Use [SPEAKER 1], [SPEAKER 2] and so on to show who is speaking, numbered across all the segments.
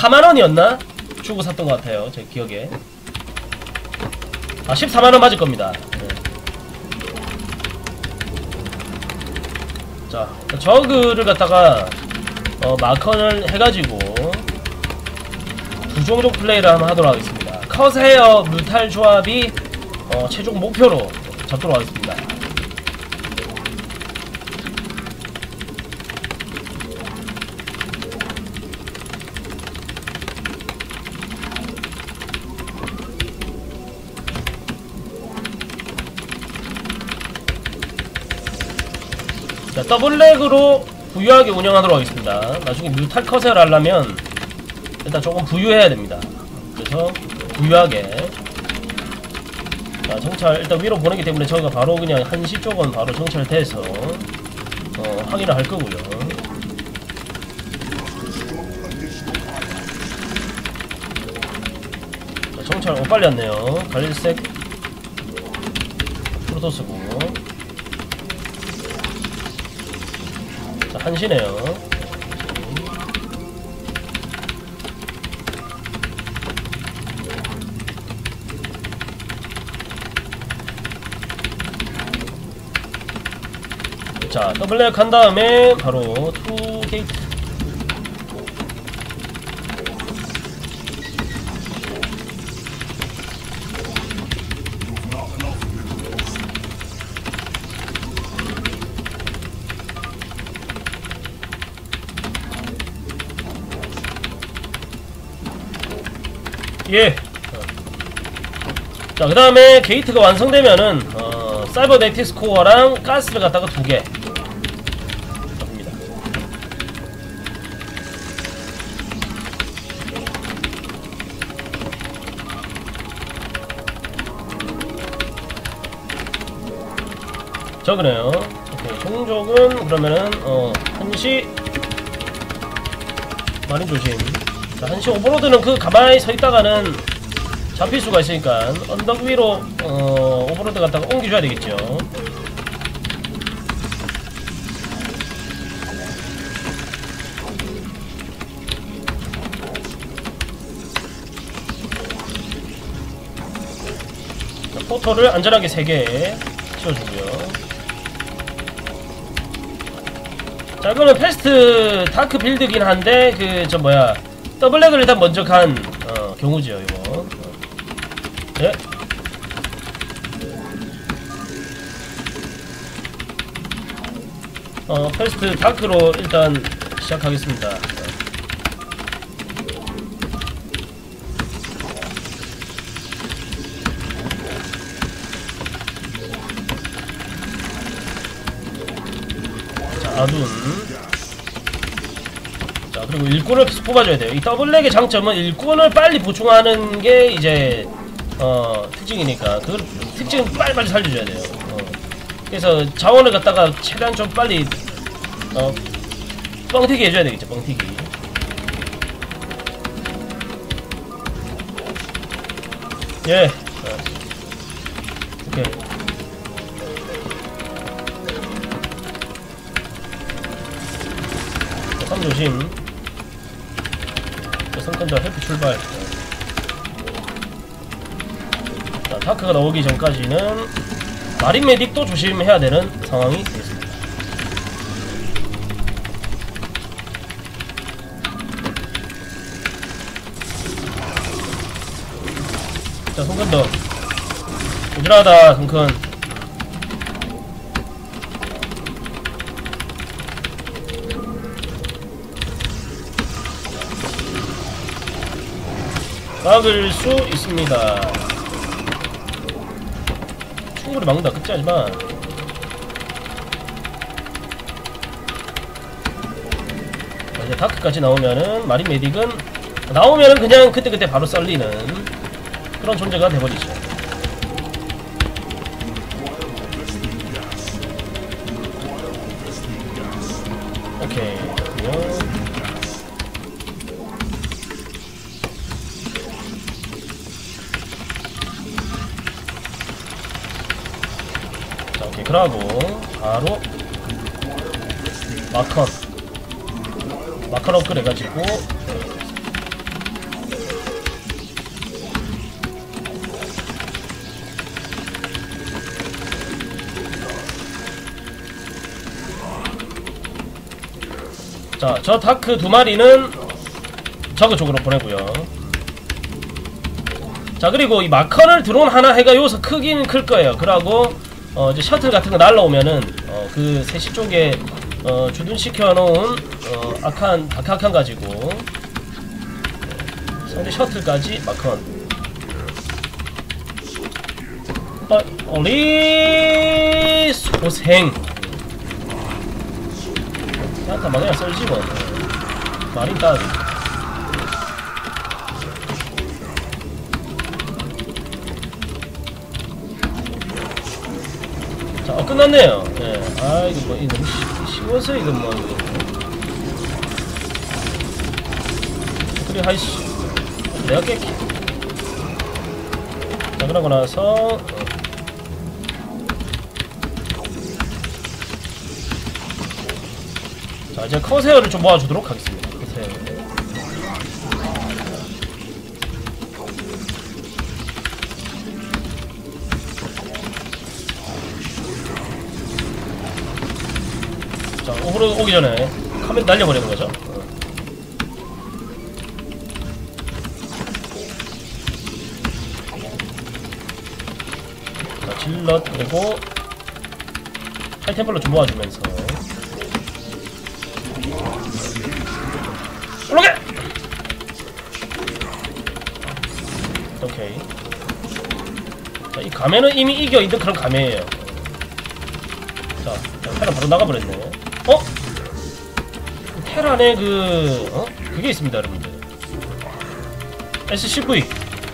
[SPEAKER 1] 14만원이었나? 주고 샀던 것 같아요 제 기억에. 아 14만원 맞을 겁니다. 네. 자 저그를 갖다가 마컨을 해가지고 두 종족 플레이를 한번 하도록 하겠습니다. 컷헤어 뮤탈 조합이 최종 목표로 잡도록 하겠습니다. 자, 더블렉으로 부유하게 운영하도록 하겠습니다. 나중에 뮤탈 컷을 하려면 일단 조금 부유해야 됩니다. 그래서 부유하게. 자, 정찰 일단 위로 보내기 때문에 저희가 바로 그냥 한시 쪽은 바로 정찰돼서 확인을 할 거고요. 자, 정찰 빨리 왔네요. 갈색 프로토스고. 자, 한시네요. 자, 더블렉 한 다음에 바로 투 게이트. 예. 자, 그 다음에 게이트가 완성되면은 사이버네틱 코어랑 가스를 갖다가 2개 잡습니다. 저그네요. 오케이. 종족은 그러면은 한시 마린 조심. 자, 한시 오버로드는 그 가만히 서 있다가는 잡힐 수가 있으니까 언덕 위로 오버로드 갖다가 옮겨줘야 되겠죠. 자, 포터를 안전하게 3개 치워주고요. 자, 이거는 패스트 다크 빌드긴 한데 더블렉을 일단 먼저 간 경우죠 이거. 네. 패스트 다크로 일단 시작하겠습니다. 자, 아둔. 자, 그리고 일꾼을 계속 뽑아줘야 돼요. 이 더블렉의 장점은 일꾼을 빨리 보충하는 게 이제 특징이니까 그 특징은 빨리빨리 살려줘야 돼요. 그래서 자원을 갖다가 최대한 좀 빨리 뻥튀기 해줘야 되겠죠. 뻥튀기. 예. 오케이. 자, 선 조심. 자, 선컨더 헬프 출발. 자, 다크가 나오기 전까지는 마린 메딕도 조심해야 되는 상황이 되겠습니다. 자, 손컨더 부지런하다. 손컨. 막을 수 있습니다. 충분히 막는다. 그치? 하지만 이제 다크까지 나오면은 마린 메딕은 나오면은 그냥 그때그때 바로 썰리는 그런 존재가 돼버리죠. 오케이. 자, 오케이. 그러고 바로 마컨 업글 해가지고 자, 저 다크 두 마리는 저그 쪽으로 보내고요. 자, 그리고 이 마커를 드론 하나 해가 여기서 크긴 클 거예요. 그러고 이제 셔틀 같은 거 날라오면은 그 3시 쪽에 주둔시켜 놓은 다크 아칸 가지고 상대 셔틀까지 마컨. 어리 소생. 야타 막그냥 썰지 뭐. 마린 따위. 자, 끝났네요. 네. 아, 이거 뭐, 이거 너무 쉬워서, 이거 뭐, 이거. 그래, 하이씨. 내가 깰게. 자, 그러고 나서, 자, 이제 커세어를 좀 모아주도록 하겠습니다. 커세어. 자, 오브로 오기 전에 카멘 날려버리는 거죠. 자, 질럿 그리고 하이템플러 좀 모아주면서 올라게! 오케이. 자, 이 가면은 이미 이겨있는 그런 가면이에요. 자, 테란 바로 나가버렸네. 테란에 그게 있습니다, 여러분들. SCV.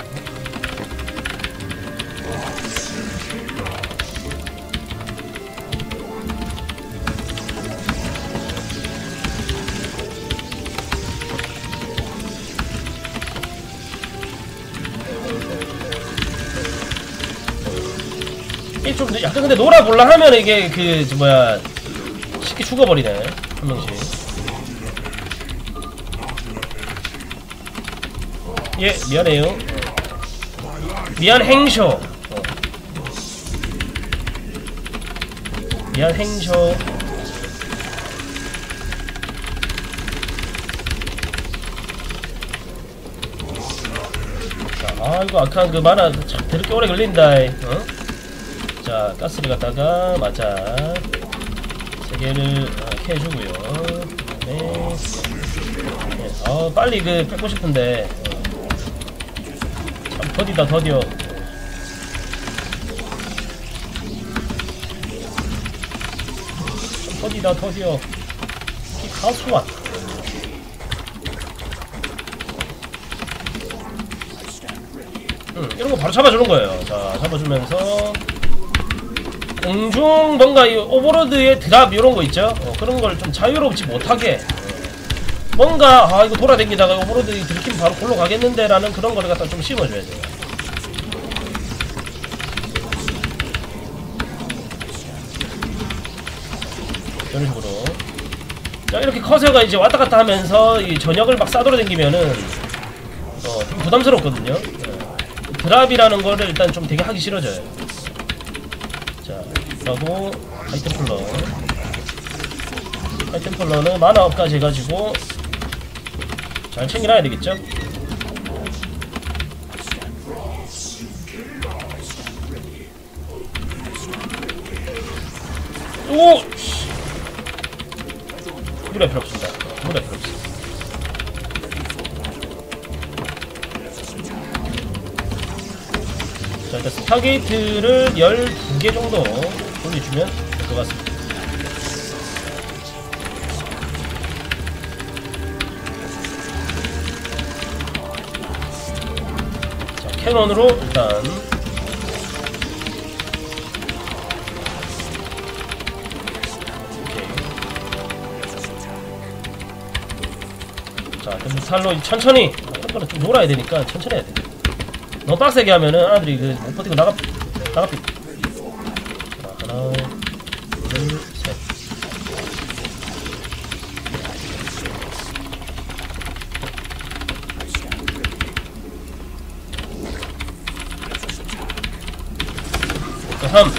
[SPEAKER 1] 이게 좀 약간 근데 놀아볼라 하면 이게 쉽게 죽어버리네, 한 명씩. 예, 미안해요. 미안행쇼. 미안행쇼. 자, 이거 아까 그 만화 참 더럽게 오래 걸린다. 자, 가스를 갖다가 맞아 3개를 캐주고요. 네. 빨리 뺏고 싶은데 참 더디다 더디어. 참 더디다 더디어. 이 가수와 이런 거 바로 잡아주는 거예요. 자, 잡아주면서 공중 뭔가 이 오버로드의 드랍 이런 거 있죠? 그런 걸 좀 자유롭지 못하게 뭔가 이거 돌아다니다가 오버로드 들키면 바로 골로 가겠는데 라는 그런 거를 갖다 좀 심어줘야 돼요. 이런 식으로. 자, 이렇게 커세어가 이제 왔다 갔다 하면서 이 전역을 막 싸돌아다니면은 좀 부담스럽거든요. 드랍이라는 거를 일단 좀 되게 하기 싫어져요. 자, 그리고 하이템플러는 만화업까지 해가지고 잘 챙겨놔야 되겠죠? 오! 무리할 필요 없습니다. 무리할 필요 없습니다. 자, 일단 스타게이트를 12개 정도 돌려주면 될 것 같습니다. 자, 캐논으로 일단 오케이. 자, 일단 무탈로 천천히 한 번은 좀 놀아야 되니까 천천히 해야 돼. 너무 빡세게 하면은 아들이 못 버티고 나가삐. 자, 하나, 둘, 셋. 자, 3.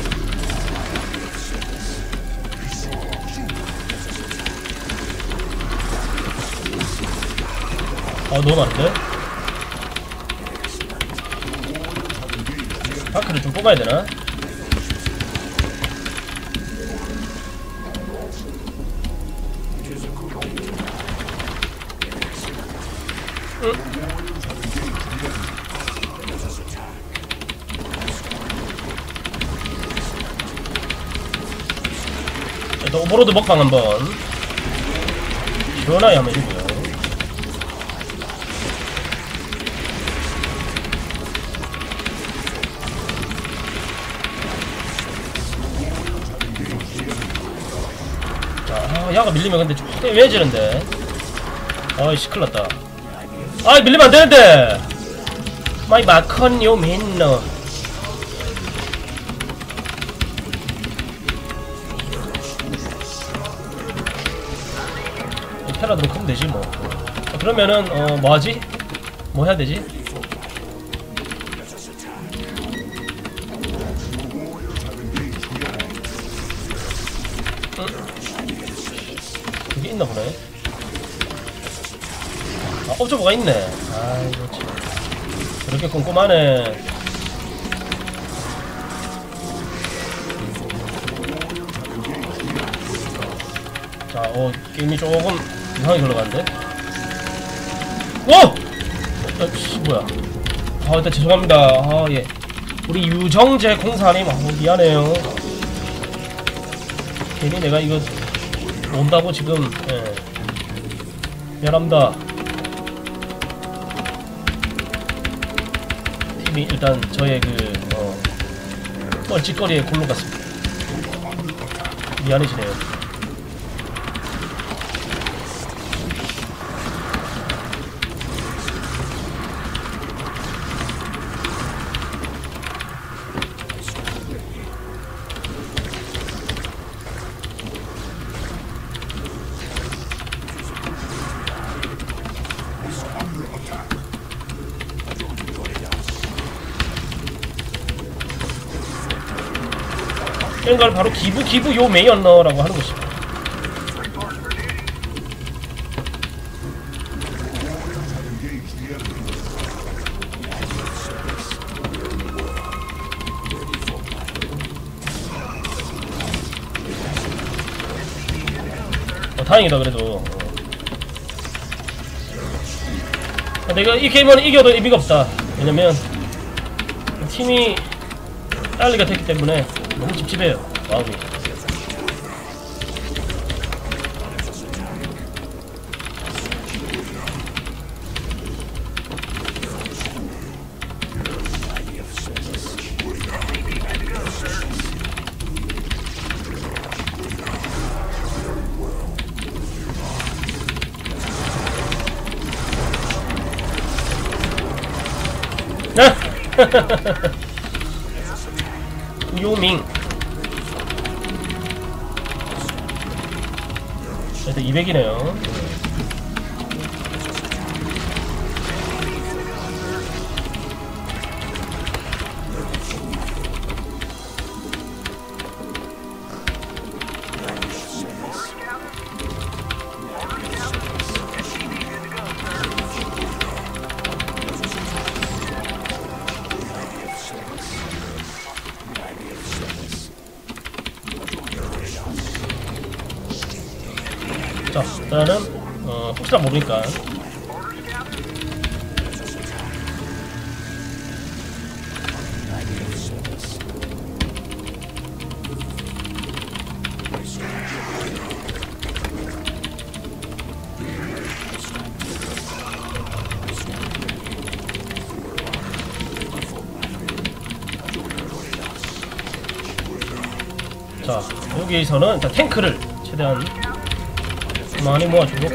[SPEAKER 1] 아 너무 많은데? 바크를 좀 뽑아야 되나? 일단 오버로드 먹방 한번 시원하게 한번 해주고요. 자, 야가 밀리면 근데 좀 애매해지는데. 아이씨 큰일났다. 아이 밀리면 안되는데. 마이 마컨요 맨너. 테라드로 크면 되지 뭐. 그러면은 뭐하지? 뭐 해야 되지? 그게 있나 보네. 아 옵저버가 있네. 아이고 참 저렇게 꼼꼼하네. 자 게임이 조금 이상하게 흘러가는데? 오! 씨 뭐야. 아 일단 죄송합니다. 아 예 우리 유정재 공사님 미안해요. 괜히 내가 이거 온다고 지금 예 미안합니다. 팀이 일단 저의 뻘짓거리에 골로 갔습니다. 미안해지네요. 이런 걸 바로 기부 요 메이언너라고 하는 것입니다. 다행이다 그래도. 내가 이 게임은 이겨도 의미가 없다. 왜냐면 팀이 딸리가 됐기 때문에 너무 찝찝해요 마음이. 요밍. 일단 200이네요. 자, 일단은 혹시나 모르니까 자, 여기서는 일단 탱크를 최대한 많이 모아주고.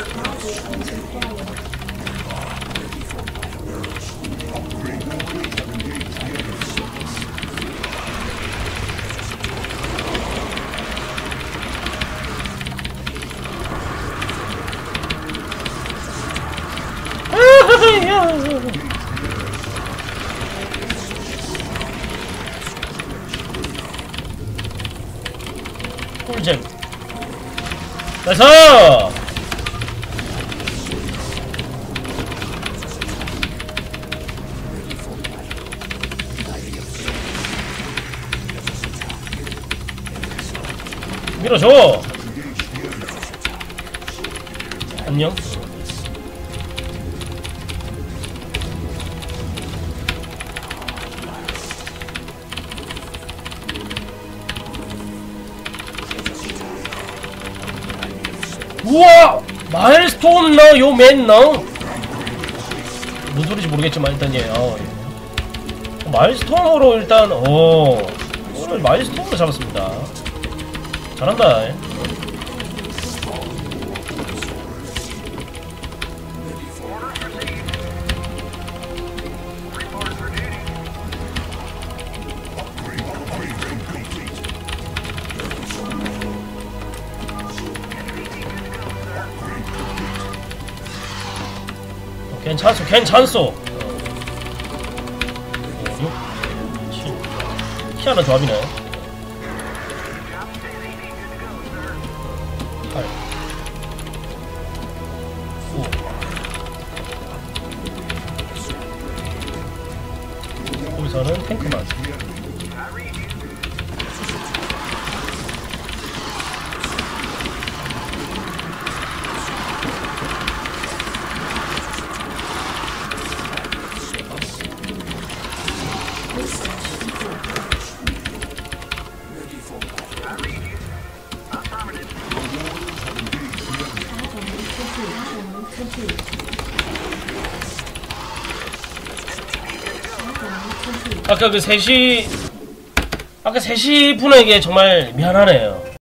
[SPEAKER 1] 꿀잼 나이스! 밀어줘. 안녕. 우와! 마일스톤 너 요맨 너 무슨 소리인지 모르겠지만 일단 예. 마일스톤으로 일단 오늘 마일스톤으로 잡았습니다. 잘한다. 괜찮소 괜찮소. 6 7 희한한 조합이네. 8 9 거기서는 탱크만. 아까 그 3시 분에게 정말 미안하네요.